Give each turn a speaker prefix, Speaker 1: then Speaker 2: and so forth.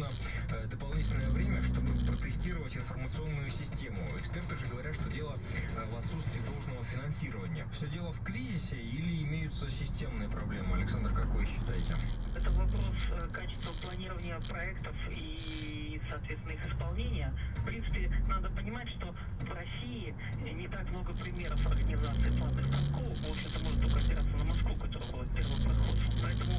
Speaker 1: дополнительное время, чтобы протестировать информационную систему. Эксперты же говорят, что дело в отсутствии должного финансирования. Все дело в кризисе или имеются системные проблемы? Александр, как вы считаете?
Speaker 2: Это вопрос качества планирования проектов и, соответственно, их исполнения. В принципе, надо понимать, что в России не так много примеров организации платных станков. В общем-то, может только опираться на Москву, которая была первопроходцем. Поэтому